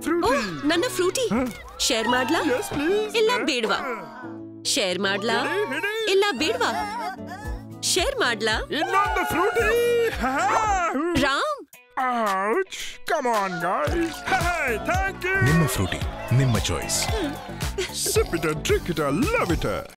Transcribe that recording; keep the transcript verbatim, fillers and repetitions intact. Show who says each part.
Speaker 1: Frooti.
Speaker 2: ನನ್ನ Frooti share ಮಾಡ್ಲಾ
Speaker 1: Yes, please.
Speaker 2: ಇಲ್ಲ ಬೇಡವಾ ಶೇರ್ ಮಾಡ್ಲಾ ಇಲ್ಲ ಬೇಡವಾ ಶೇರ್ ಮಾಡ್ಲಾ
Speaker 1: ಇನ್ನೊಂದು Frooti.
Speaker 2: Ram
Speaker 1: Ouch. Come on, guys. Hey, thank you.
Speaker 3: ನಿಮ್ಮ ಫ್ರೂಟಿ ನಿಮ್ಮ choice.
Speaker 1: Sip it and drink it. I love it.